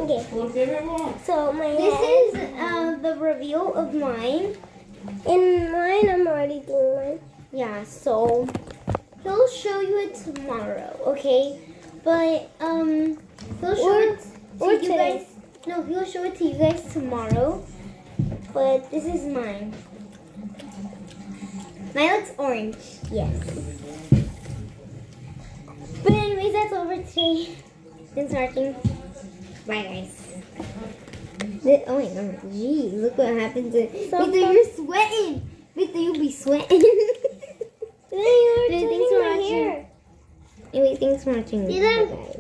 Okay. So this is the reveal of mine. In mine, I'm already doing mine. Yeah, so he'll show you it tomorrow, okay? But he'll show it to you guys. No, he'll show it to you guys tomorrow. But this is mine. Mine looks orange. Yes. But anyways, that's over today. Thanks for watching. Bye, guys. Oh my god, gee, look what happened to Victor, you're sweating. Victor, you'll be sweating. Thanks for watching. Anyway, thanks for watching. Bye, guys.